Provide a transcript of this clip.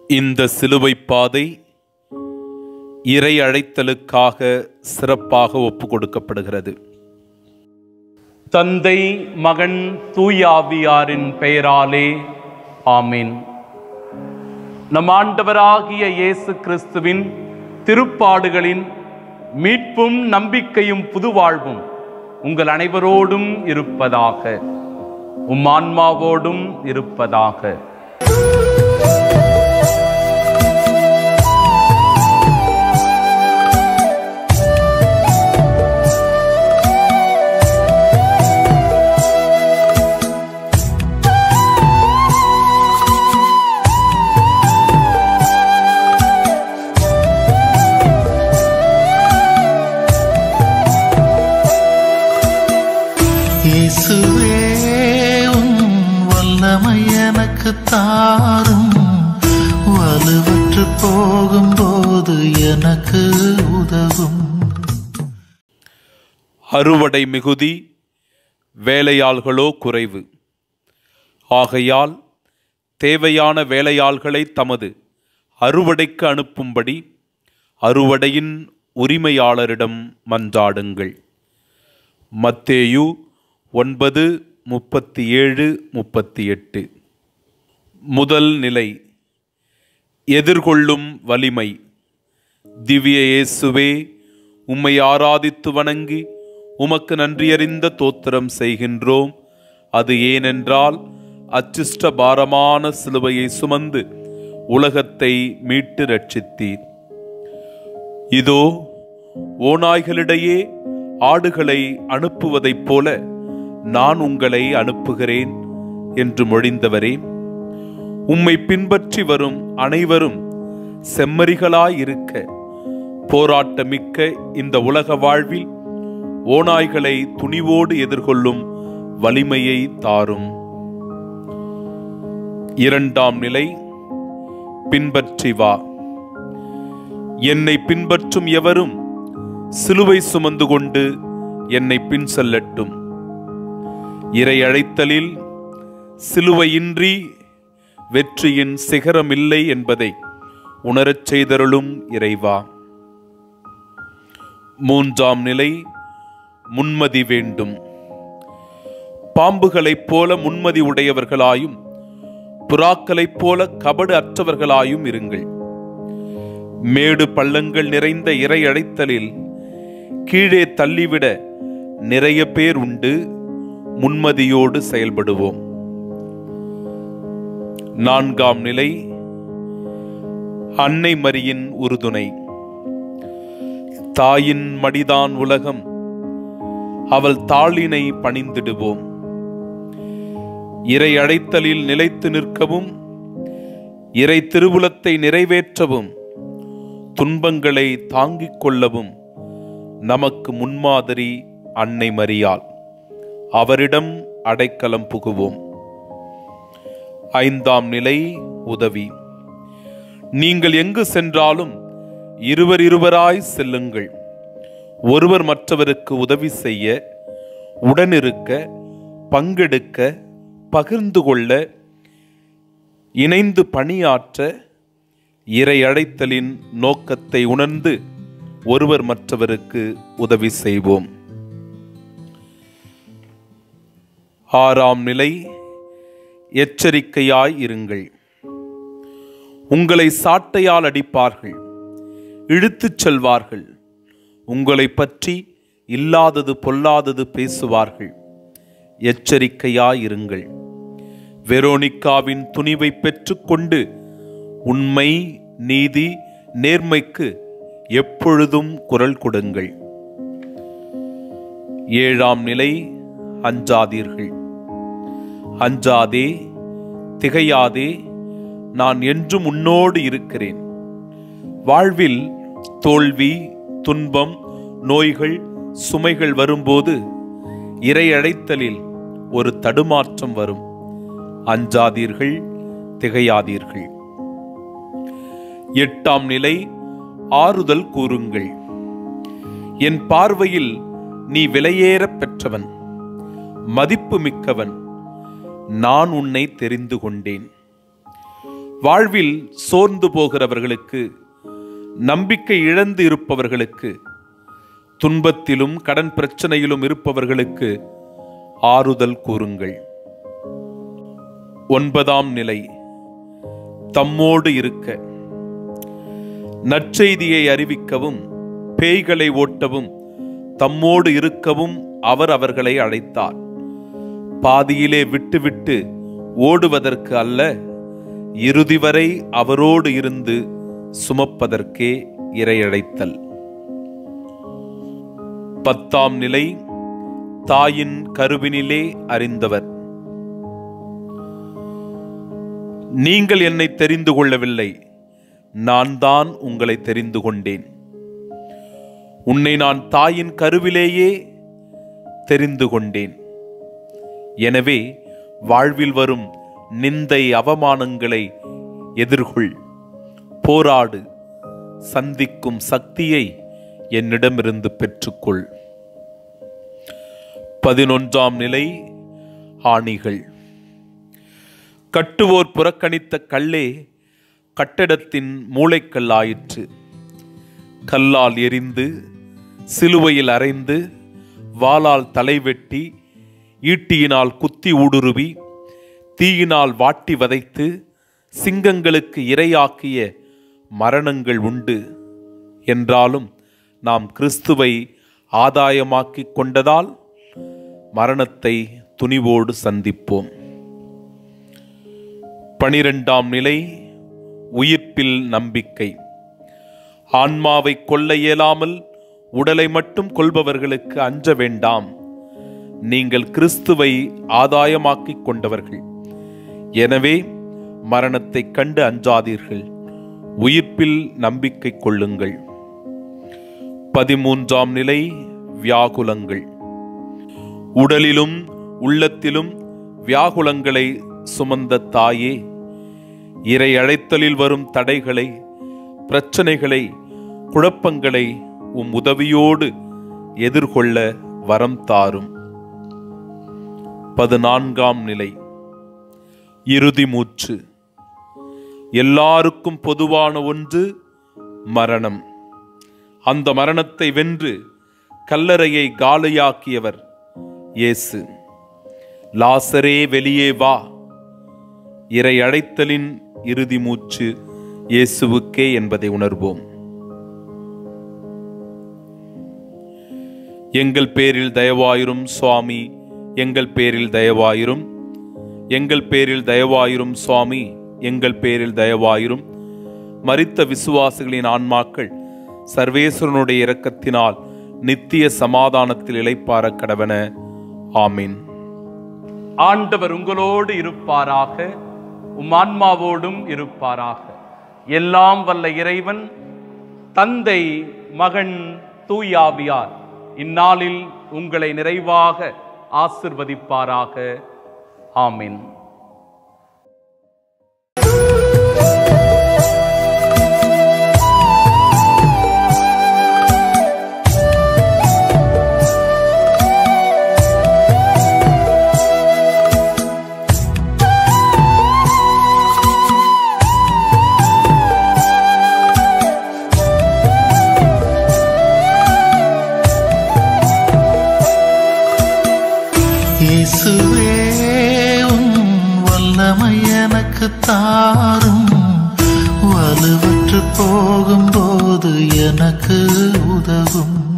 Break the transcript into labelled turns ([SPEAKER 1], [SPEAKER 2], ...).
[SPEAKER 1] இந்த சிலுவை பாதை இறை அழைத்தலுக்காக சிறப்பாக ஒப்புக் கொடுக்கப்படுகிறது. தந்தை, மகன், தூய ஆவியாரின் பெயராலே ஆமீன். நம் ஆண்டவராகிய இயேசு கிறிஸ்துவின் திருப்பாடுகளின் மீட்பும் நம்பிக்கையும் புதுவாழ்வும் உங்கள் அனைவரோடும் இருப்பதாக, உம் ஆன்மாவோடும் இருப்பதாக.
[SPEAKER 2] இயேசுவே, உம் வல்லமை எனக்கு தாரும், வலுவற்று போகும்போது எனக்கு உதவும்.
[SPEAKER 1] அறுவடை மிகுதி, வேலையாள்களோ குறைவு. ஆகையால் தேவையான வேலையாள்களை தமது அறுவடைக்கு அனுப்பும்படி அறுவடையின் உரிமையாளரிடம் மன்றாடுங்கள். மத்தேயு 9:37-38. முதல் நிலை, எதிர்கொள்ளும் வலிமை. திவ்ய இயேசுவே, உம்மை ஆராதித்து வணங்கி உமக்கு நன்றியறிந்த தோத்திரம் செய்கின்றோம். அது ஏனென்றால் அச்சிஷ்ட பாரமான சிலுவையை சுமந்து உலகத்தை மீட்டு ரட்சித்தீர். இதோ ஓநாய்களிடையே ஆடுகளை அனுப்புவதைப் போல நான் உங்களை அனுப்புகிறேன் என்று மொழிந்தவரே, உம்மை பின்பற்றி வரும் அனைவரும் செம்மறிகளாயிருக்க போராட்டமிக்க இந்த உலக வாழ்வில் ஓநாய்களை துணிவோடு எதிர்கொள்ளும் வலிமையை தாரும். இரண்டாம் நிலை, பின்பற்றி வா. என்னை பின்பற்றும் எவரும் சிலுவை சுமந்து கொண்டு என்னை பின் செல்லட்டும். இறை அழைத்தலில் சிலுவையின்றி வெற்றியின் சிகரமில்லை என்பதை உணரச் செய்தருளும் இறைவா. மூன்றாம் நிலை, முன்மதி வேண்டும். பாம்புகளைப் போல முன்மதி உடையவர்களாயும் புறாக்களைப் போல கபடு அற்றவர்களாயும் இருங்கள். மேடு பள்ளங்கள் நிறைந்த இறை அழைத்தலில் கீழே தள்ளிவிட நிறைய பேர் உண்டு. முன்மதியோடு செயல்படுவோம். நான்காம் நிலை, அன்னை மரியின் உறுதுணை. தாயின் மடிதான் உலகம், அவள் தாளினை பணிந்திடுவோம். இறை அழைத்தலில் நிலைத்து நிற்கவும் இறை திருவுளத்தை நிறைவேற்றவும் துன்பங்களை தாங்கிக் கொள்ளவும் நமக்கு முன்மாதிரி அன்னை மரியாள். அவரிடம் அடைக்கலம் புகுவோம். ஐந்தாம் நிலை, உதவி. நீங்கள் எங்கு சென்றாலும் இருவராய் செல்லுங்கள். ஒருவர் மற்றவருக்கு உதவி செய்ய, உடனிருக்க, பங்கெடுக்க, பகிர்ந்து கொள்ள, இணைந்து பணியாற்ற இறை அழைத்தலின் நோக்கத்தை உணர்ந்து ஒருவர் மற்றவருக்கு உதவி செய்வோம். ஆறாம் நிலை, எச்சரிக்கையாய் இருங்கள். உங்களை சாட்டையால் அடிப்பார்கள், இழுத்துச் செல்வார்கள். உங்களை பற்றி இல்லாதது பொல்லாதது பேசுவார்கள். எச்சரிக்கையாய் இருங்கள். வெரோனிக்காவின் துணிவை பெற்றுக்கொண்டு உண்மை, நீதி, நேர்மைக்கு எப்பொழுதும் குரல் கொடுங்கள். ஏழாம் நிலை, அஞ்சாதீர்கள். அஞ்சாதே, திகையாதே, நான் என்றும் உன்னோடு இருக்கிறேன். வாழ்வில் தோல்வி, துன்பம், நோய்கள், சுமைகள் வரும்போது இறை அழைத்தலில் ஒரு தடுமாற்றம் வரும். அஞ்சாதீர்கள், திகையாதீர்கள். எட்டாம் நிலை, ஆறுதல் கூறுங்கள். என் பார்வையில் நீ விலையேறப் பெற்றவன், மதிப்பு மிக்கவன். நான் உன்னை தெரிந்து கொண்டேன். வாழ்வில் சோர்ந்து போகிறவர்களுக்கு, நம்பிக்கை இழந்து இருப்பவர்களுக்கு, துன்பத்திலும் கடன் பிரச்சனையிலும் இருப்பவர்களுக்கு ஆறுதல் கூறுங்கள். 9ஆம் நிலை, தம்மோடு இருக்க. நற்செய்தியை அறிவிக்கவும் பேய்களை ஓட்டவும் தம்மோடு இருக்கவும் அவர் அவர்களை அழைத்தார். பாதியிலே விட்டுவிட்டு ஓடுவதற்கு அல்ல, இறுதி வரை அவரோடு இருந்து சுமப்பதற்கே இறையழைத்தல். 10ஆம் நிலை, தாயின் கருவினிலே அறிந்தவர். நீங்கள் என்னை தெரிந்து கொள்ளவில்லை, நான் தான் உங்களை தெரிந்து கொண்டேன். உன்னை நான் தாயின் கருவிலேயே தெரிந்து கொண்டேன். எனவே வாழ்வில் வரும் நிந்தை அவமானங்களை எதிர்கொள், போராடு, சந்திக்கும் சக்தியை என்னிடமிருந்து பெற்றுக்கொள். 11ஆம் நிலை, ஆணிகள். கட்டுவோர் புறக்கணித்த கல்லே கட்டடத்தின் மூளைக்கல் ஆயிற்று. கல்லால் எரிந்து, சிலுவையில் அறைந்து, வாளால் தலைவெட்டி, ஈட்டியினால் குத்தி ஊடுருவி, தீயினால் வாட்டி வதைத்து, சிங்கங்களுக்கு இரையாக்கிய மரணங்கள் உண்டு. என்றாலும் நாம் கிறிஸ்துவை ஆதாயமாக்கிக் கொண்டதால் மரணத்தை துணிவோடு சந்திப்போம். 12ஆம் நிலை, உயிர்ப்பில் நம்பிக்கை. ஆன்மாவை கொல்ல இயலாமல் உடலை மட்டும் கொல்பவர்களுக்கு அஞ்ச வேண்டாம். நீங்கள் கிறிஸ்துவை ஆதாயமாக்கிக் கொண்டவர்கள். எனவே மரணத்தை கண்டு அஞ்சாதீர்கள், உயிர்ப்பில் நம்பிக்கை கொள்ளுங்கள். 13ஆம் நிலை, வியாகுலங்கள். உடலிலும் உள்ளத்திலும் வியாகுலங்களை சுமந்த தாயே, இறை அழைத்தலில் வரும் தடைகளை, பிரச்சனைகளை, குழப்பங்களை உம் உதவியோடு எதிர்கொள்ள வரம் தாரும். 14ஆம் நிலை, இறுதி மூச்சு. எல்லாருக்கும் பொதுவான ஒன்று மரணம். அந்த மரணத்தை வென்று கல்லறையை காலியாக்கியவர் இயேசு. லாசரே வெளியே வா. இறை அழைத்தலின் இறுதி மூச்சு இயேசுவுக்கே என்பதை உணர்வோம். எங்கள் பேரில் தயவாயிரும் சுவாமி, எங்கள் பேரில் தயவாயிரும். எங்கள் பேரில் தயவாயிரும் சுவாமி, எங்கள் பேரில் தயவாயிரும். மரித்த விசுவாசிகளின் ஆன்மாக்கள் சர்வேஸ்வரனுடைய இரக்கத்தினால் நித்திய சமாதானத்தில் இளைப்பாற கடவன. ஆமீன்.
[SPEAKER 3] ஆண்டவர் உங்களோடு இருப்பாராக, உம் ஆன்மாவோடும் இருப்பாராக. எல்லாம் வல்ல இறைவன் தந்தை, மகன், தூயாவியார் இந்நாளில் உங்களை நிறைவாக ஆசிர்வதிப்பாராக. ஆமீன்.
[SPEAKER 2] இயேசுவே உம் வல்லமை எனக்கு தாரும், வலுவற்று போகும்போது எனக்கு உதவும்.